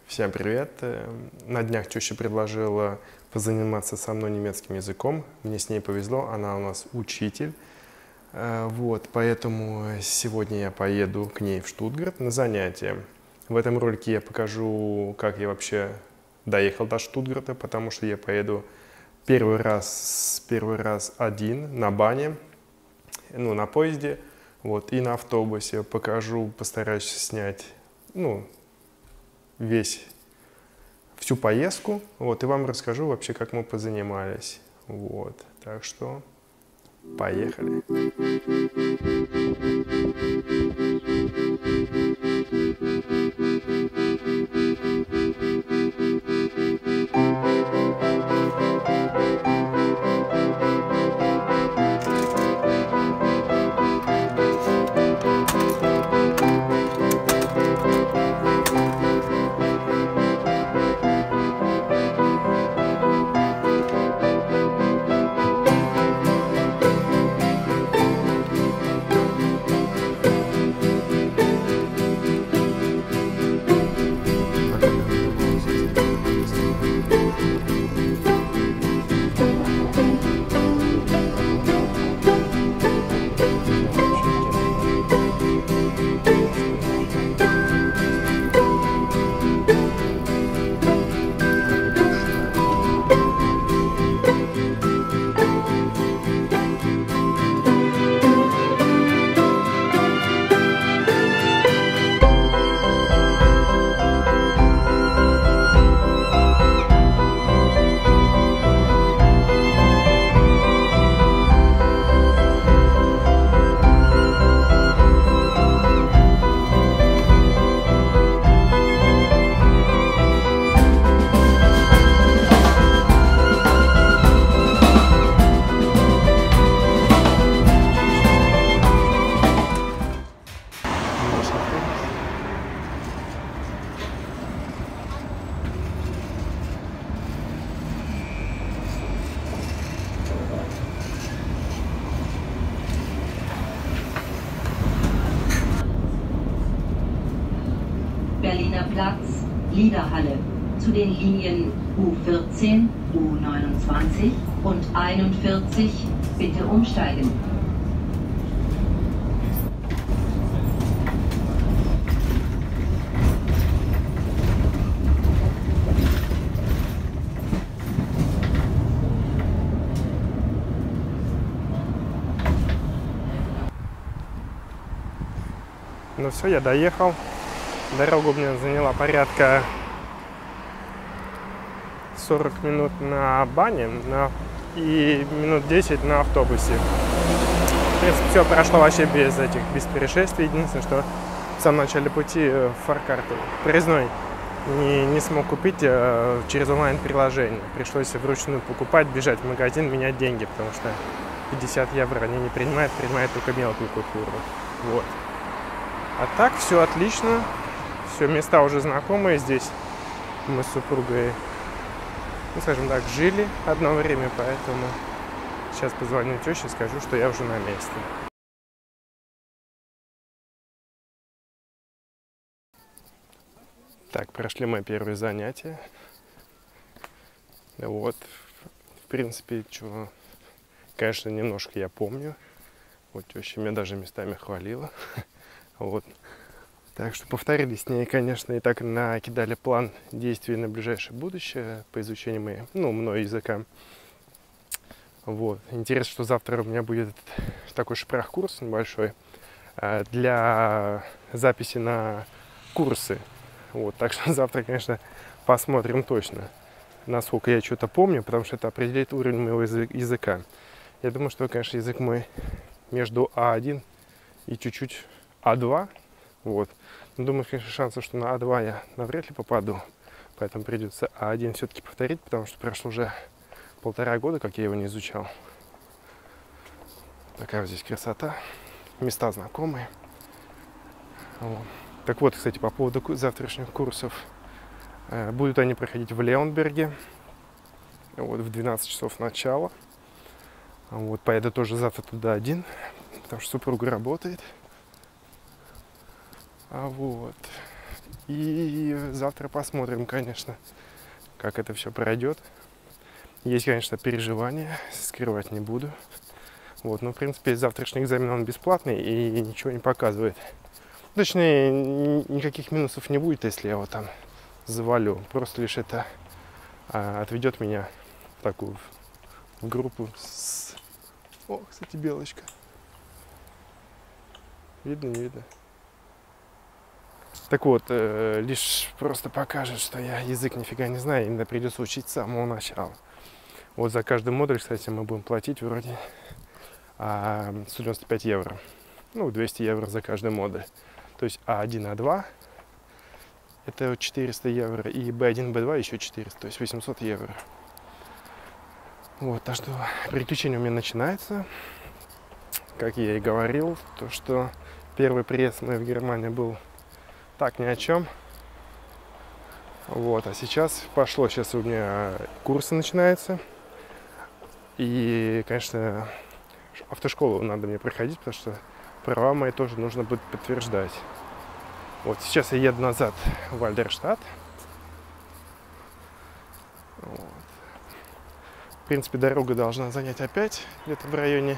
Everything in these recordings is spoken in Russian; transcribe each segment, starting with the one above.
Всем привет! На днях теща предложила позаниматься со мной немецким языком. Мне с ней повезло, она у нас учитель. Поэтому сегодня я поеду к ней в Штутгарт на занятия. В этом ролике я покажу, как я вообще доехал до Штутгарта, потому что я поеду первый раз один на бане, на поезде, и на автобусе. Покажу, постараюсь снять, всю поездку, и вам расскажу вообще, как мы позанимались. Так что поехали. Berliner Platz, Liederhalle. Zu den Linien U14, U29 und 41 bitte umsteigen. Ну все, я доехал. Дорога у меня заняла порядка 40 минут на бане и минут 10 на автобусе. В принципе, все прошло вообще без происшествий. Единственное, что в самом начале пути фаркарту проездной не смог купить через онлайн-приложение. Пришлось вручную покупать, бежать в магазин, менять деньги, потому что 50 евро они не принимают только мелкую купюру. А так все отлично. Все, места уже знакомые здесь. Мы с супругой, скажем так, жили одно время, поэтому сейчас позвоню теще и скажу, что я уже на месте. Так, прошли мои первые занятия. В принципе, конечно, немножко я помню. Теща меня даже местами хвалила. Так что повторили с ней, конечно, и так накидали план действий на ближайшее будущее по изучению мной языка. Интересно, что завтра у меня будет такой шпрахкурс небольшой для записи на курсы. Так что завтра, конечно, посмотрим точно, насколько я что-то помню, потому что это определяет уровень моего языка. Я думаю, что, конечно, язык мой между А1 и чуть-чуть А2. Думаю, конечно, шансов, что на А2 я навряд ли попаду. Поэтому придется А1 все-таки повторить, потому что прошло уже 1,5 года, как я его не изучал. Такая здесь красота. Места знакомые. Так кстати, по поводу завтрашних курсов. Будут они проходить в Леонберге. В 12 часов начала. Поеду тоже завтра туда один, потому что супруга работает. И завтра посмотрим, конечно, как это все пройдет. Есть, конечно, переживания, скрывать не буду. Вот, но, в принципе, завтрашний экзамен, он бесплатный и ничего не показывает. Точнее, никаких минусов не будет, если я его там завалю. Просто лишь это отведет меня в такую в группу с... О, кстати, белочка. Видно, не видно? Так вот, лишь просто покажет, что я язык нифига не знаю, и мне придется учить с самого начала. Вот за каждый модуль, кстати, мы будем платить вроде 195 евро. Ну, 200 евро за каждый модуль. То есть А1, А2 это 400 евро, и B1, B2 еще 400, то есть 800 евро. Вот, так что приключение у меня начинается. Как я и говорил, то что первый приезд мой в Германию был так ни о чем. Вот, а сейчас пошло, сейчас у меня курсы начинаются. И, конечно, автошколу надо мне проходить, потому что права мои тоже нужно будет подтверждать. Вот сейчас я еду назад в Альдерштадт. Вот. В принципе, дорога должна занять опять где-то в районе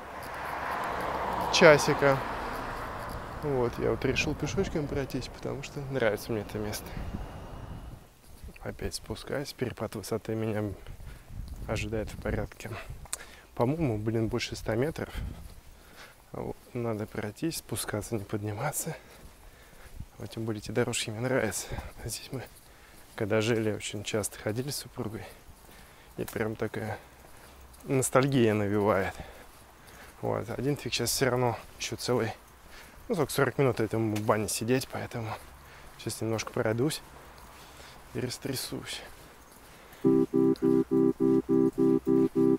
часика. Вот, я вот решил пешочком пройтись, потому что нравится мне это место. Опять спускаюсь, перепад высоты меня ожидает в порядке. По-моему, больше 100 метров. Вот, надо пройтись, спускаться, не подниматься. Вот, тем более эти дорожки мне нравятся. Здесь мы, когда жили, очень часто ходили с супругой. И прям такая ностальгия навевает. Вот, один фиг сейчас все равно еще целый, ну, сколько 40 минут этому в бане сидеть, поэтому сейчас немножко пройдусь и растрясусь.